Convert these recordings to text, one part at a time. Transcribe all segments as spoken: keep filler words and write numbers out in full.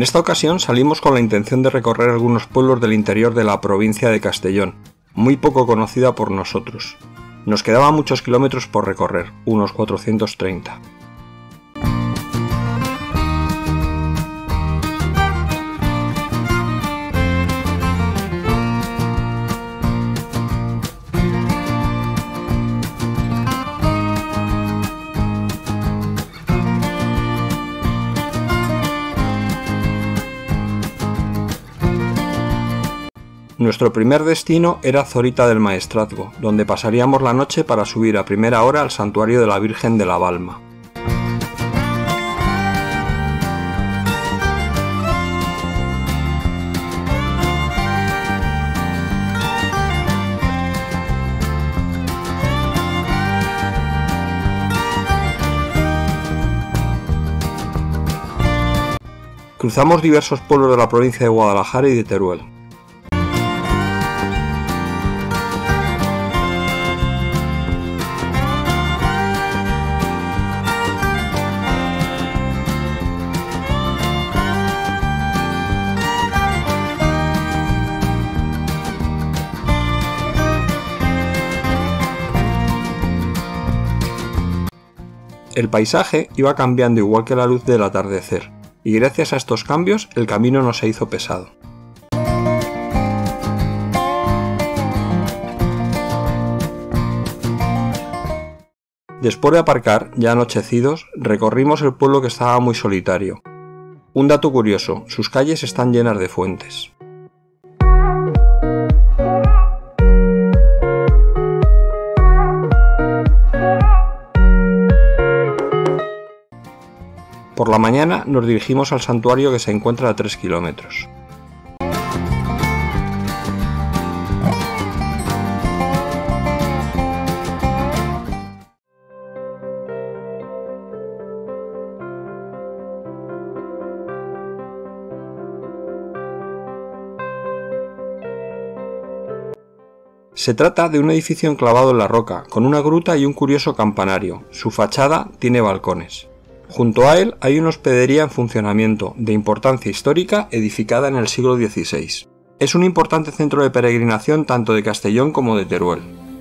esta ocasión salimos con la intención de recorrer algunos pueblos del interior de la provincia de Castellón, muy poco conocida por nosotros. Nos quedaban muchos kilómetros por recorrer, unos cuatrocientos treinta. Nuestro primer destino era Zorita del Maestrazgo, donde pasaríamos la noche para subir a primera hora al santuario de la Virgen de la Balma. Cruzamos diversos pueblos de la provincia de Guadalajara y de Teruel. El paisaje iba cambiando igual que la luz del atardecer, y gracias a estos cambios el camino no se hizo pesado. Después de aparcar, ya anochecidos, recorrimos el pueblo que estaba muy solitario. Un dato curioso, sus calles están llenas de fuentes. Por la mañana nos dirigimos al santuario que se encuentra a tres kilómetros. Se trata de un edificio enclavado en la roca, con una gruta y un curioso campanario. Su fachada tiene balcones. Junto a él hay una hospedería en funcionamiento, de importancia histórica, edificada en el siglo dieciséis. Es un importante centro de peregrinación tanto de Castellón como de Teruel.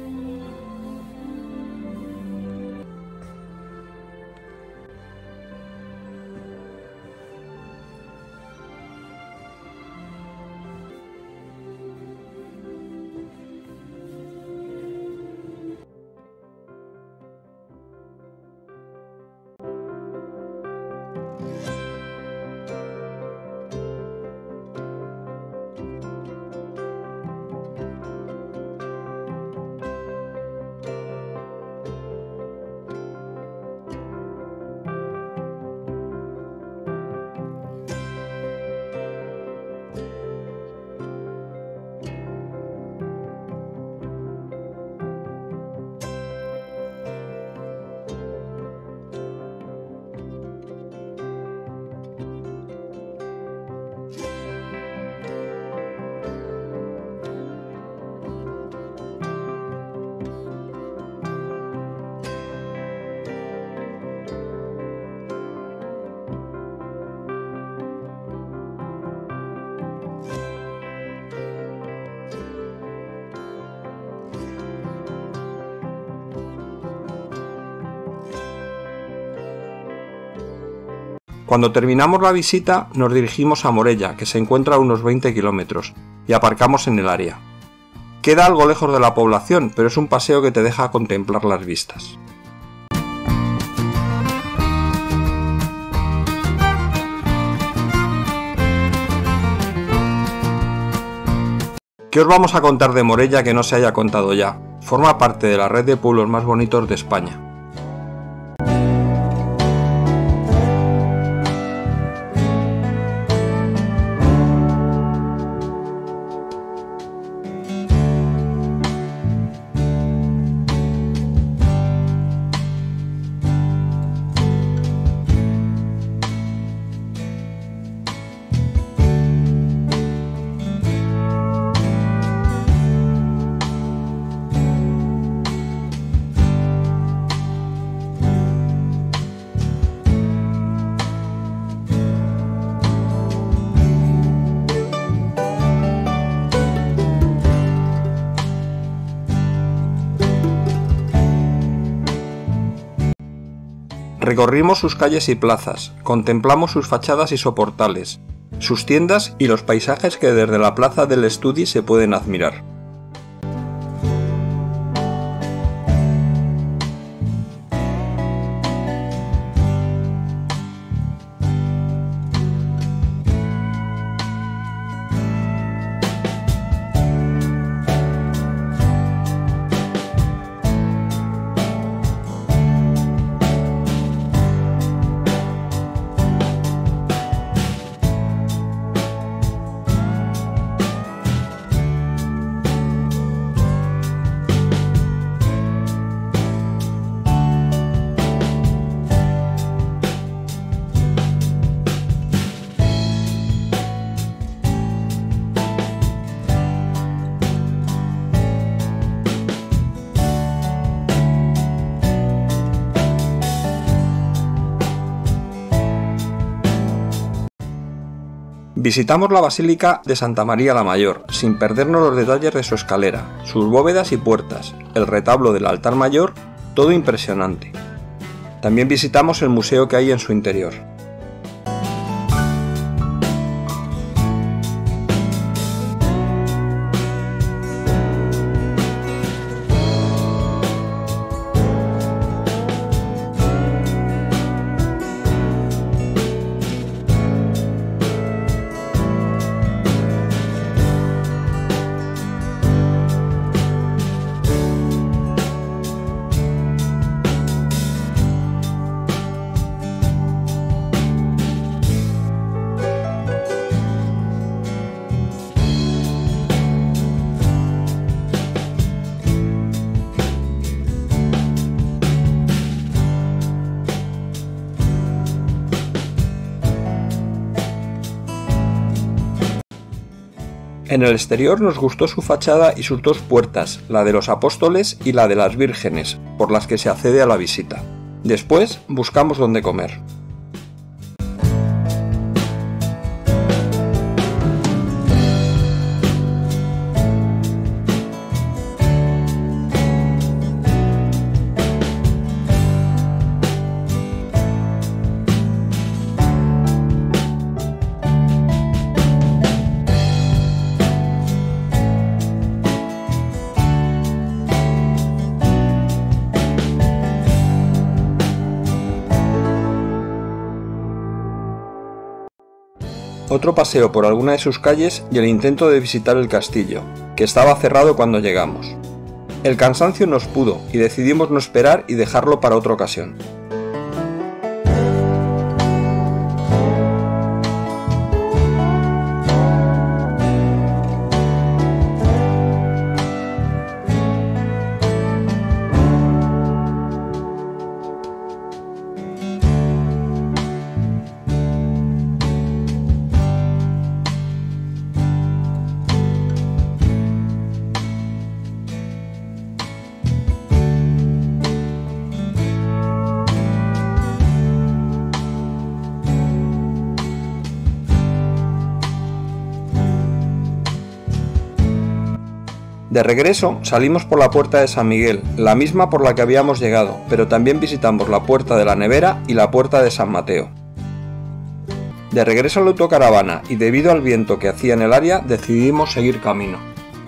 Cuando terminamos la visita, nos dirigimos a Morella, que se encuentra a unos veinte kilómetros, y aparcamos en el área. Queda algo lejos de la población, pero es un paseo que te deja contemplar las vistas. ¿Qué os vamos a contar de Morella que no se haya contado ya? Forma parte de la red de pueblos más bonitos de España. Recorrimos sus calles y plazas, contemplamos sus fachadas y soportales, sus tiendas y los paisajes que desde la plaza del Estudi se pueden admirar. Visitamos la Basílica de Santa María la Mayor, sin perdernos los detalles de su escalera, sus bóvedas y puertas, el retablo del altar mayor, todo impresionante. También visitamos el museo que hay en su interior. En el exterior nos gustó su fachada y sus dos puertas, la de los apóstoles y la de las vírgenes, por las que se accede a la visita. Después buscamos dónde comer. Otro paseo por alguna de sus calles y el intento de visitar el castillo, que estaba cerrado cuando llegamos. El cansancio nos pudo y decidimos no esperar y dejarlo para otra ocasión. De regreso salimos por la puerta de San Miguel, la misma por la que habíamos llegado, pero también visitamos la puerta de la Nevera y la puerta de San Mateo. De regreso a la autocaravana y debido al viento que hacía en el área decidimos seguir camino.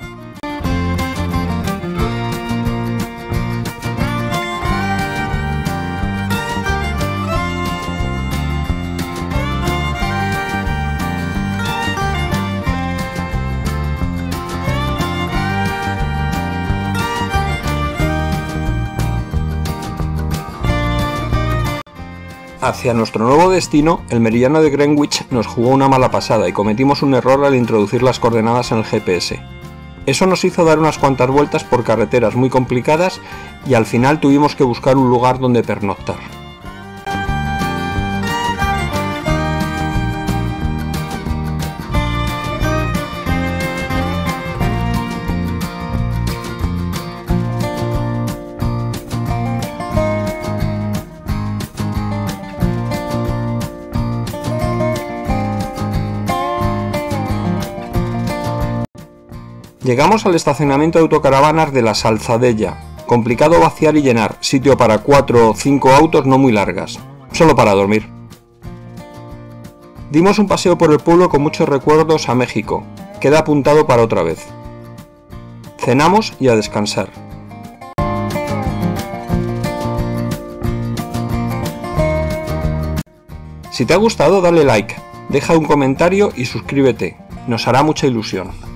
Hacia nuestro nuevo destino, el meridiano de Greenwich nos jugó una mala pasada y cometimos un error al introducir las coordenadas en el G P S. Eso nos hizo dar unas cuantas vueltas por carreteras muy complicadas y al final tuvimos que buscar un lugar donde pernoctar. Llegamos al estacionamiento de autocaravanas de la Salzadella, complicado vaciar y llenar, sitio para cuatro o cinco autos no muy largas. solo para dormir. Dimos un paseo por el pueblo con muchos recuerdos a México, queda apuntado para otra vez. Cenamos y a descansar. Si te ha gustado, dale like, deja un comentario y suscríbete, nos hará mucha ilusión.